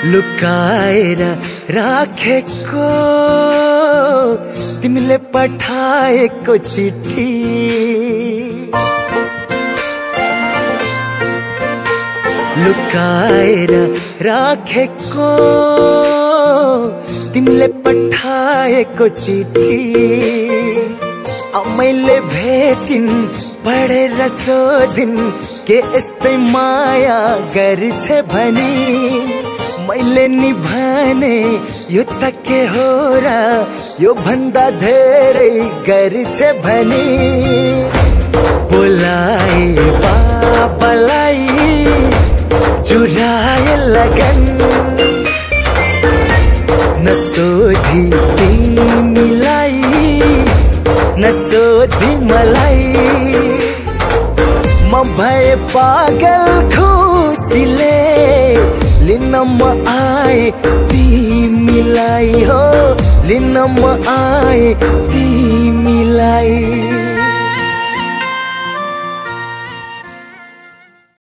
लुकाएर राखेको तिमीले पठाएको चिठी, लुकाएर राखेको तिमीले पठाएको चिठी, मैले भेटिन पढेर सोधिन के यस्तै माया गर्छ भनी, मैले नि भने यो त के हो र यो भन्दा धेरै गर्छ भनी, बोलाए बाबालाई जुराए लगन, नसोधी तिमीलाई नसोधी मलाई, म भए पागल खुसीले लिन म आए तिमीलाई, हो लिन म आए तिमीलाई।